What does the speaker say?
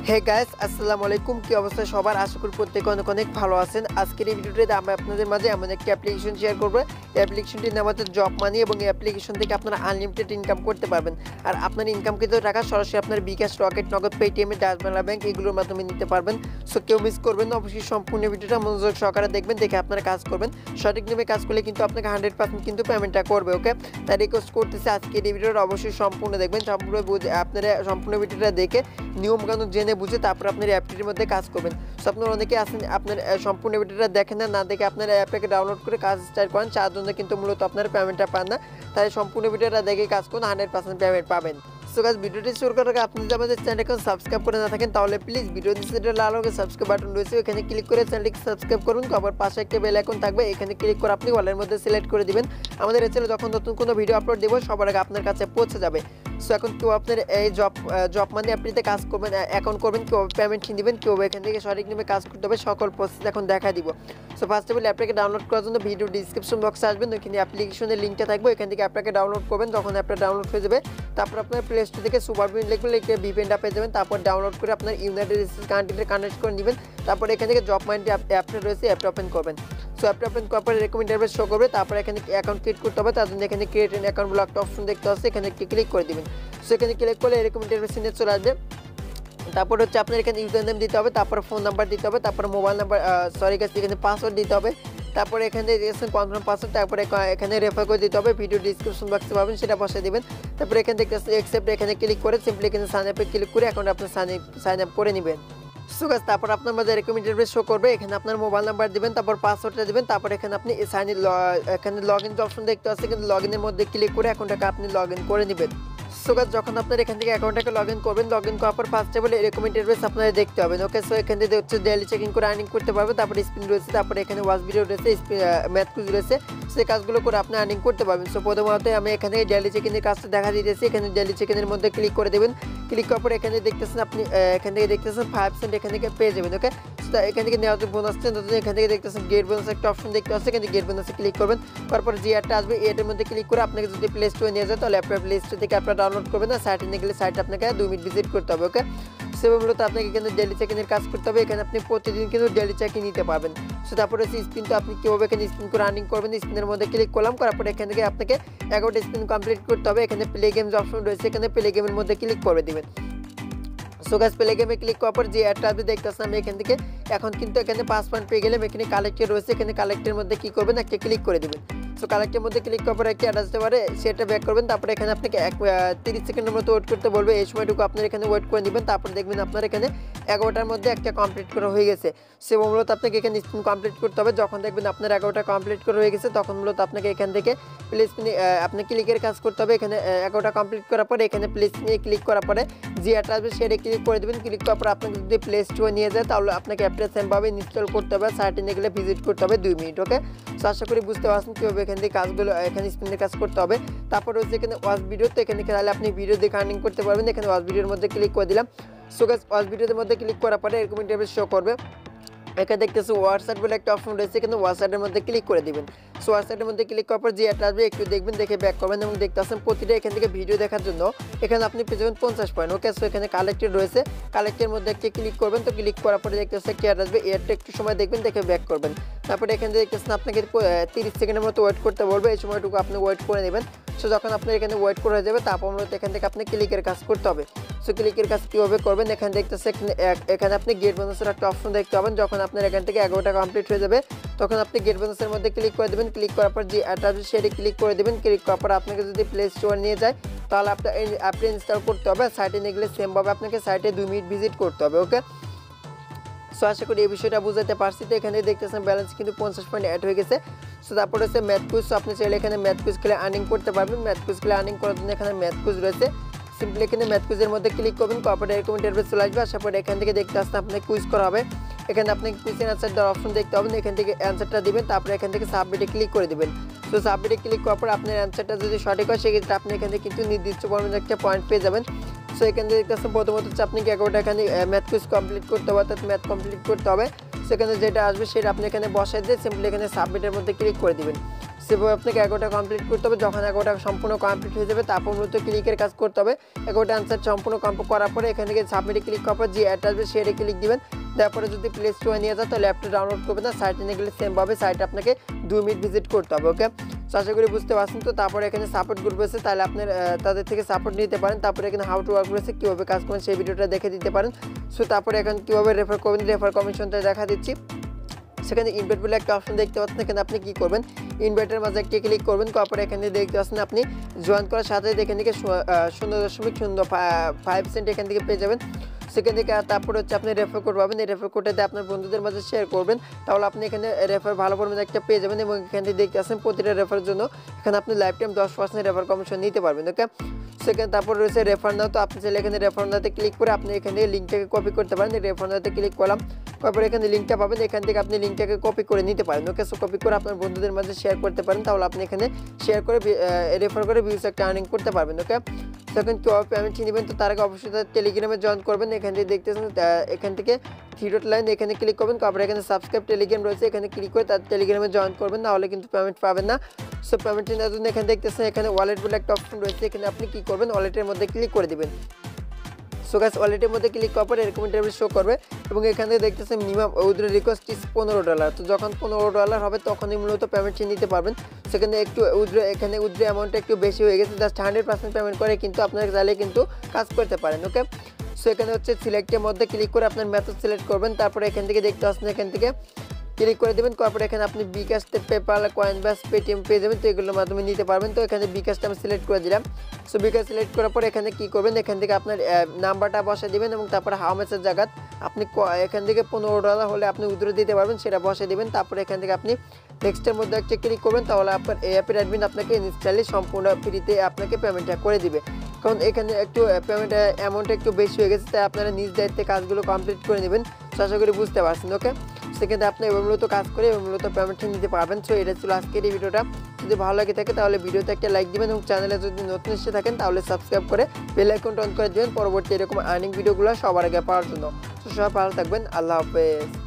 Hey guys আসসালামু আলাইকুম কি অবস্থা সবার আশা করি প্রত্যেকে অনেক অনেক ভালো আছেন আজকের এই ভিডিওতে আমি আপনাদের মাঝে এমন একটা অ্যাপ্লিকেশন শেয়ার করব এই অ্যাপ্লিকেশনটির নাম হচ্ছে জব মানি এবং এই অ্যাপ্লিকেশন থেকে আপনারা আনলিমিটেড ইনকাম করতে পারবেন আর আপনার ইনকামকৃত টাকা সরাসরি আপনার bKash Rocket Nagad Paytm Dutch Bangla bank এগুলোর মাধ্যমে নিতে পারবেন সো কেউ মিস করবেন না অবশ্যই সম্পূর্ণ ভিডিওটা মনোযোগ সহকারে দেখবেন দেখে আপনারা কাজ করবেন সঠিক নিয়মে কাজ করলে কিন্তু আপনাকে 100% কিন্তু পেমেন্টটা করবে ওকে তাই রিকোয়েস্ট করতেছি আজকের এই ভিডিওটা অবশ্যই সম্পূর্ণ দেখবেন সম্পূর্ণ বুঝে আপনারা সম্পূর্ণ ভিডিওটা দেখে নিয়ম কানুন জেনে বুঝে তারপর আপনার অ্যাপটির মধ্যে কাজ করবেন সো আপনারা অনেকে আছেন আপনার সম্পূর্ণ ভিডিওটা দেখেন না দেখে আপনার অ্যাপটাকে ডাউনলোড করে কাজ স্টার্ট করেন তার জন্য কিন্তু মূলত আপনার পেমেন্টটা পান না তাই সম্পূর্ণ ভিডিওটা দেখে কাজ করুন 100% পেমেন্ট পাবেন সো গাইস ভিডিওটি শুরু করার আগে আপনি যদি আমাদের চ্যানেলকে সাবস্ক্রাইব করে না থাকেন তাহলে প্লিজ ভিডিও নিচে লাল রঙের সাবস্ক্রাইব বাটন রয়েছে এখানে ক্লিক করে চ্যানেলটিকে সাবস্ক্রাইব করুন তারপর পাশে একটা বেল আইকন থাকবে এখানে ক্লিক করে আপনি অলের মধ্যে সিলেক্ট করে দিবেন আমাদের এই চ্যানেলে যখন নতুন কোনো ভিডিও আপলোড দেব সবার আগে আপনার কাছে পৌঁছে যাবে সো এখন কেউ আপনার এই জব মানি অ্যাপটিতে কাজ করবেন অ্যাকাউন্ট করবেন কেউ পেমেন্ট দিবেন কেউ এখান থেকে সঠিক নিয়মে কাজ করতে হবে সকল প্রসেস এখন দেখা দিব সো ফার্স্ট অফ অল অ্যাপটাকে ডাউনলোড করার জন্য ভিডিও ডিসক্রিপশন বক্সে আসবেন ওখানে অ্যাপ্লিকেশনের লিঙ্কটা থাকবে এখান থেকে অ্যাপটাকে ডাউনলোড করবেন যখন অ্যাপটা ডাউনলোড হয়ে যাবে তারপর আপনার প্লে স্টোর থেকে সুপারভিন লিখবেন লিখে ভিপিএনটা পেয়ে যাবেন তারপর ডাউনলোড করে আপনার ইউনাইটেড স্টেটস কান্ট্রিতে কানেক্ট করে নেবেন তারপর এখান থেকে জব মানি অ্যাপটা রয়েছে অ্যাপটা ওপেন করবেন সো অ্যাপটা ওপেন করার পরে এরকম ইন্টারফেস শো করবে তারপর এখানে অ্যাকাউন্ট ক্রিয়েট করতে হবে তার জন্য এখানে ক্রিয়েট অ্যান অ্যাকাউন্ট বলে একটা অপশন দেখতে পাচ্ছেন এখানে একটি ক্লিক করে দিবেন সো এখানে ক্লিক করলে এরকম ইন্টারফেস নিয়ে চলে আসবে তারপর হচ্ছে আপনার এখানে ইউজার নেম দিতে হবে তারপর ফোন নাম্বার দিতে হবে তারপর মোবাইল নাম্বার সরি গাইস এখানে পাসওয়ার্ড দিতে হবে তারপরে এখানে রেজিস্ট্রেশন কনফার্ম পাসওয়ার্ড তারপরে এখানে রেফার করে দিতে হবে ভিডিও ডিসক্রিপশন বক্সে পাবেন সেটা বসিয়ে দিবেন তারপরে এখানে দেখতে অ্যাকসেপ্ট এখানে ক্লিক করে সিম্পলি এখানে সাইন আপে ক্লিক করে অ্যাকাউন্ট আপনি সাইন আপ করে নেবেন সো গাইস তারপর আপনার মাঝে এরকম ইন্টারফেস শো করবে এখানে আপনার মোবাইল নাম্বার দিবেন তারপর পাসওয়ার্ডটা দিবেন তারপর এখানে আপনি সাইন ইন এখানে লগইন অপশন দেখতে পাচ্ছেন কিন্তু লগইনের মধ্যে ক্লিক করে অ্যাকাউন্টটাকে আপনি লগইন করে নেবেন সো গাইস যখন আপনার এখান থেকে অ্যাকাউন্টটাকে লগইন করবেন লগইন করার পর ফার্স্ট অফ অল এরকম ইন্টারফেস আপনারা দেখতে হবে ওকে সো এখান থেকে হচ্ছে ডেইলি চেকিং করে আর্নিং করতে পারবেন তারপর স্পিন রয়েছে তারপর এখানে ওয়াচ ভিডিও রয়েছে ম্যাথ কুইজ রয়েছে সেই কাজগুলো করে আপনি আর্নিং করতে পারবেন সো প্রথমত আমি এখান থেকে ডেইলি চেকিংয়ের কাজটা দেখা দিতেছি এখানে ডেইলি চেকিংয়ের মধ্যে ক্লিক করে দেবেন ক্লিক করার পর এখানে দেখতেছেন আপনি এখান থেকে দেখতেছেন 5% এখান থেকে পেয়ে যাবেন ওকে সো এখান থেকে নেওয়ার জন্য বোনাস এখান থেকে দেখতেছেন গেট বোনাস একটা অপশন দেখতে পাচ্ছেন এখানে গেট বোনাসে ক্লিক করবেন তারপর যে অ্যাডটা আসবে এর মধ্যে ক্লিক করে আপনাকে যদি প্লে স্টোরে নিয়ে যায় তাহলে আপনার প্লে স্টোর থেকে আপনারা ডাউনলোড করবেন না সাইটে নিয়ে গেলে সাইটে আপনাকে 2 মিনিট ভিজিট করতে হবে ওকে সেভাবে মূলত আপনাকে এখানে ডেইলি চেকিংয়ের কাজ করতে হবে এখানে আপনি প্রতিদিন কিন্তু ডেইলি চেকিং নিতে পারবেন সো তারপরে হচ্ছে স্পিন তো আপনি কীভাবে এখানে স্পিন করে আর্নিং করবেন স্পিনের মধ্যে ক্লিক করলাম করার পরে এখান থেকে আপনাকে 11টা স্পিন কমপ্লিট করতে হবে এখানে প্লে গেমস অপশন রয়েছে এখানে প্লে গেমের মধ্যে ক্লিক করে দিবেন সো গাইস প্লে গেমে ক্লিক করার পর যে অ্যাডটা আপনি দেখতেছেন আমি এখান থেকে এখন কিন্তু এখানে 5 পয়েন্ট পেয়ে গেলাম এখানে কালেক্টেড রয়েছে এখানে কালেক্টের মধ্যে কি করবেন একটা ক্লিক করে দিবেন সো কালেক্টের মধ্যে ক্লিক করার পর একটা অ্যাড আসতে পারে সেটা ব্যাক করবেন তারপরে এখানে আপনাকে 30 সেকেন্ডের মতো ওয়েট করতে বলবে এই সময়টুকু আপনার এখানে ওয়েট করে নেবেন তারপর দেখবেন আপনার এখানে 11টার মধ্যে একটা কমপ্লিট করা হয়ে গেছে সে মূলত আপনাকে এখানে স্পিন কমপ্লিট করতে হবে যখন দেখবেন আপনার 11টা কমপ্লিট করা হয়ে গেছে তখন মূলত আপনাকে এখান থেকে প্লে স্পিনে আপনি ক্লিকের কাজ করতে হবে এখানে 11টা কমপ্লিট করার পরে এখানে প্লে স্পিনে ক্লিক করার পরে যে অ্যাডটা আসবে সেটা ক্লিক করে দেবেন ক্লিক করার পর আপনাকে যদি প্লে স্টোরে নিয়ে যায় তাহলে আপনাকে অ্যাপটা সেমভাবে ইনস্টল করতে হবে সাইটে নিয়ে গেলে ভিজিট করতে হবে 2 মিনিট ওকে সো আশা করি বুঝতে পারছেন কীভাবে এখান থেকে কাজগুলো এখানে স্পিনের কাজ করতে হবে তারপর হচ্ছে এখানে ওয়াচ ভিডিও তো এখানে তাহলে আপনি ভিডিও দেখে আর্নিং করতে পারবেন এখানে ওয়াচ ভিডিওর মধ্যে ক্লিক করে দিলাম সো গাইস ওয়াচ ভিডিওর মধ্যে ক্লিক করার পরে এরকম ইন্টারফেস শো করবে এখানে দেখতেছি হোয়াটসঅ্যাপ বলে একটা অপশন রয়েছে এখানে হোয়াটসঅ্যাপের মধ্যে ক্লিক করে দিবেন সো হোয়াটসঅ্যাপের মধ্যে ক্লিক করার পর যে অ্যাডটা আসবে একটু দেখবেন দেখে ব্যাক করবেন এবং দেখতে আসেন প্রতিটা এখান থেকে ভিডিও দেখার জন্য এখানে আপনি পেয়ে যাবেন 50 পয়েন্ট ওকে সো এখানে কালেক্টেড রয়েছে কালেক্টের মধ্যে একটা ক্লিক করবেন তো ক্লিক করার পরে দেখতে আসছে একটা অ্যাড আসবে অ্যাডটা একটু সময় দেখবেন দেখে ব্যাক করবেন তারপরে এখানে দেখতেছেন আপনাকে 30 সেকেন্ডের মতো ওয়েট করতে বলবে এই সময়টুকু আপনি ওয়েট করে নেবেন সো যখন আপনার এখানে ওয়েট করে হয়ে যাবে তারপর মূলত এখান থেকে আপনি ক্লিকের কাজ করতে হবে সো ক্লিকের কাজ কীভাবে করবেন এখানে দেখতেছে এখানে আপনি গেট বোনাসের একটা অপশন দেখতে পাবেন যখন আপনার এখান থেকে 11টা কমপ্লিট হয়ে যাবে তখন আপনি গেট বোনাসের মধ্যে ক্লিক করে দেবেন ক্লিক করার পর যে অ্যাডটা সেটি ক্লিক করে দেবেন ক্লিক করার পর আপনাকে যদি প্লে স্টোর নিয়ে যায় তাহলে আপনার অ্যাপটা ইনস্টল করতে হবে সাইটে নিয়ে গেলে সেমভাবে আপনাকে সাইটে 2 মিনিট ভিজিট করতে হবে ওকে সো আশা করি এই বিষয়টা বুঝাতে পারছি তো এখানে দেখতেছেন ব্যালেন্স কিন্তু 50 পয়েন্ট অ্যাড হয়ে গেছে সো তারপর হচ্ছে ম্যাথ কুইজ আপনি চাইলে এখানে ম্যাথ কুইজ খেলে আর্নিং করতে পারবেন ম্যাথ কুইজ খেলে আর্নিং করার জন্য এখানে ম্যাথ কুইজ রয়েছে সিম্পলি এখানে ম্যাথ কুইজের মধ্যে ক্লিক করবেন তারপরে এরকম ইন্টারফেস চলে আসবে আসার পরে এখান থেকে দেখতে আসতে আপনাকে কুইজ করা হবে এখানে আপনি কুইজের অ্যান্সার দেওয়ার অপশন দেখতে পাবেন এখান থেকে অ্যান্সারটা দিবেন তারপরে এখান থেকে সাবমিটে ক্লিক করে দিবেন সো সাবমিটে ক্লিক করার পর আপনার অ্যান্সারটা যদি সঠিক হয় সেক্ষেত্রে আপনি এখানে কিন্তু নির্দিষ্ট পরিমাণে একটা পয়েন্ট পেয়ে যাবেন সো এখান থেকে দেখতে আসতে প্রথমত হচ্ছে আপনাকে 11টা এখানে ম্যাথ কুইজ কমপ্লিট করতে হবে অর্থাৎ ম্যাথ কমপ্লিট করতে হবে সেখানে যেটা আসবে সেটা আপনি এখানে বসাই দিয়ে সিম্পলি এখানে সাবমিটের মধ্যে ক্লিক করে দিবেন সেভাবে আপনাকে 11টা কমপ্লিট করতে হবে। যখন 11টা সম্পূর্ণ কমপ্লিট হয়ে যাবে তারপর মূলত ক্লিকের কাজ করতে হবে। 11টা আনসার সম্পূর্ণ কমপ্লিট করার পরে এখান থেকে সাবমিটে ক্লিক করার পর যে অ্যাডটা আসবে সেই অ্যাডে ক্লিক দিবেন। তারপরে যদি প্লে স্টোরে নিয়ে যায় তাহলে অ্যাপটা ডাউনলোড করবেন না, সাইটে নিয়ে গেলে সেমভাবে সাইটে আপনাকে 2 মিনিট ভিজিট করতে হবে। ওকে, তো আশা করি বুঝতে পারছেন। তো তারপরে এখানে সাপোর্ট গ্রুপ আছে, তাহলে আপনার তাদের থেকে সাপোর্ট নিতে পারেন। তারপরে এখানে হাউ টু ওয়ার্ক রয়েছে, কীভাবে কাজ করবেন সেই ভিডিওটা দেখে দিতে পারেন। সো তারপরে এখন কীভাবে রেফার করবেন রেফার কমিশনটা দেখা দিচ্ছি। সেখানে ইনভাইট বলে একটা অপশন দেখতে পাচ্ছেন, এখানে আপনি কী করবেন ইনভাইটের মাঝে একটা ক্লিক করবেন। তারপরে এখানে দেখতে পাচ্ছেন আপনি জয়েন করার সাথে এখান থেকে 0.05 সেন্ট এখান থেকে পেয়ে যাবেন। সেখান থেকে তারপরে হচ্ছে আপনি রেফার কোড পাবেন, এই রেফার কোডটাতে আপনার বন্ধুদের মাঝে শেয়ার করবেন, তাহলে আপনি এখানে রেফার ভালো পরিমাণে একটা পেয়ে যাবেন। এবং এখান থেকে দেখতে পাচ্ছেন প্রতিটা রেফারের জন্য এখানে আপনি লাইফ টাইম 10% রেফার কমিশন নিতে পারবেন। ওকে, সেখানে তারপর রয়েছে রেফার নাও, তো আপনি চাইলে এখানে রেফার নাওতে ক্লিক করে আপনি এখানে লিঙ্কটাকে কপি করতে পারেন। রেফার নাওতে ক্লিক করলাম, তারপরে এখানে লিঙ্কটা পাবেন, এখান থেকে আপনি লিঙ্কটাকে কপি করে নিতে পারেন। ওকে, সো কপি করে আপনার বন্ধুদের মাঝে শেয়ার করতে পারেন, তাহলে আপনি এখানে শেয়ার করে রেফার করে ভিউজ একটা আর্নিং করতে পারবেন। ওকে, তখন কীভাবে পেমেন্ট নেবেন, তো তার আগে অবশ্যই টেলিগ্রামে জয়েন করবেন। এখান থেকে দেখতেছেন এখান থেকে 3 ডট লাইন এখানে ক্লিক করবেন, তারপরে এখানে সাবস্ক্রাইব টেলিগ্রাম রয়েছে, এখানে ক্লিক করে তার টেলিগ্রামে জয়েন করবেন, নাহলে কিন্তু পেমেন্ট পাবেন না। সো পেমেন্ট নেওয়ার জন্য এখানে দেখতেছেন এখানে ওয়ালেট বলে একটা অপশন রয়েছে, এখানে আপনি কী করবেন ওয়ালেটের মধ্যে ক্লিক করে দেবেন। সো গাইস, ওয়ালেটের মধ্যে ক্লিক করার পরে এরকম ইন্টারফেস শো করবে এবং এখান থেকে দেখতেছেন মিনিমাম উইথড্র রিকোয়েস্ট ইজ $15। তো যখন $15 হবে তখনই মূলত পেমেন্ট নিতে পারবেন। সেখানে একটু এখানে উইথড্র অ্যামাউন্টটা একটু বেশি হয়ে গেছে, জাস্ট 100% পেমেন্ট করে কিন্তু আপনারা চাইলে কিন্তু কাজ করতে পারেন। ওকে, সো এখানে হচ্ছে সিলেক্টের মধ্যে ক্লিক করে আপনার মেথড সিলেক্ট করবেন, তারপরে এখান থেকে দেখতে পাচ্ছেন এখান থেকে ক্লিক করে দেবেন। তারপরে এখানে আপনি bKash, পেপ্যাল, কয়েনবাস, পেটিএম পেয়ে যাবেন, তো এগুলোর মাধ্যমে নিতে পারবেন। তো এখানে bKashটা আমি সিলেক্ট করে দিলাম। সো bKash সিলেক্ট করার পরে এখানে কী করবেন এখান থেকে আপনার নাম্বারটা বসে দেবেন এবং তারপরে হাউ মাচের জায়গা আপনি এখান থেকে $15 হলে আপনি উইথড্র দিতে পারবেন সেটা বসে দেবেন। তারপরে এখান থেকে আপনি নেক্সটের মধ্যে একটা ক্লিক করবেন, তাহলে আপনার এই অ্যাপের অ্যাডমিন আপনাকে ইনস্ট্যান্টলি সম্পূর্ণ ফ্রিতে আপনাকে পেমেন্টটা করে দিবে। কারণ এখানে একটু পেমেন্ট অ্যামাউন্টটা একটু বেশি হয়ে গেছে, তাই আপনারা নিজ দায়িত্বে কাজগুলো কমপ্লিট করে নেবেন। আশা করি বুঝতে পারছেন। ওকে, সেক্ষেত্রে আপনি এবার মূলত কাজ করে এবং মূলত পেমেন্টটা নিতে পারবেন। সো এটা ছিল আজকের এই ভিডিওটা। যদি ভালো লাগে থাকে তাহলে ভিডিওতে একটা লাইক দিবেন এবং চ্যানেলে যদি নতুন এসে থাকেন তাহলে সাবস্ক্রাইব করে বেল আইকনটা অন করে দিবেন পরবর্তী এরকম আর্নিং ভিডিওগুলো সবার আগে পাওয়ার জন্য। তো সবাই ভালো থাকবেন, আল্লাহ হাফেজ।